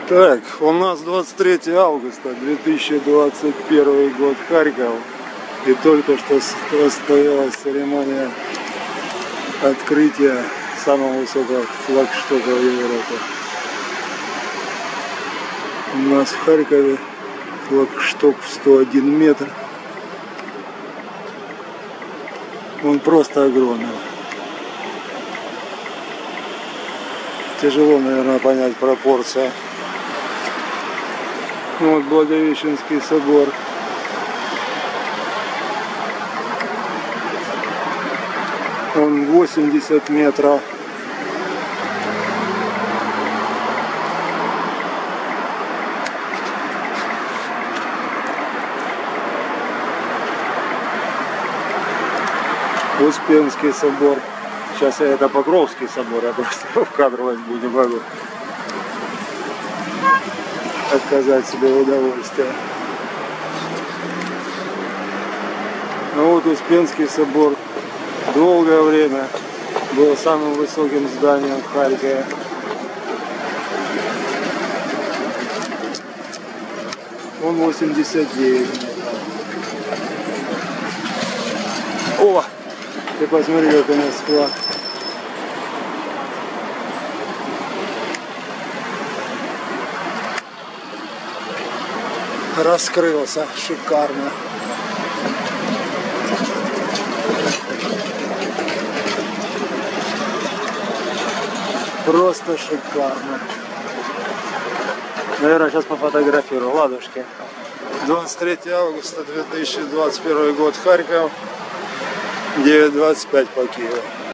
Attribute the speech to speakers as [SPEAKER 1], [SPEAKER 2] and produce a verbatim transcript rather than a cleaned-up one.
[SPEAKER 1] Так, у нас двадцать третьего августа две тысячи двадцать первый год, Харьков. И только что состоялась церемония открытия самого высокого флагштока в Европе. У нас в Харькове флагшток в сто один метр. Он просто огромный. Тяжело, наверное, понять пропорции. Вот Благовещенский собор. Он восемьдесят метров. Успенский собор. Сейчас я это Покровский собор, я просто в кадр возьму, не могу отказать себе в удовольствии. Ну вот Успенский собор долгое время был самым высоким зданием в Харькове. Он восемьдесят девять метров. О! Ты посмотри, как у нас флаг. Раскрылся шикарно. Просто шикарно. Наверное, сейчас пофотографирую. Ладушки. двадцать третьего августа две тысячи двадцать первый год, Харьков. девять двадцать пять по Киеву.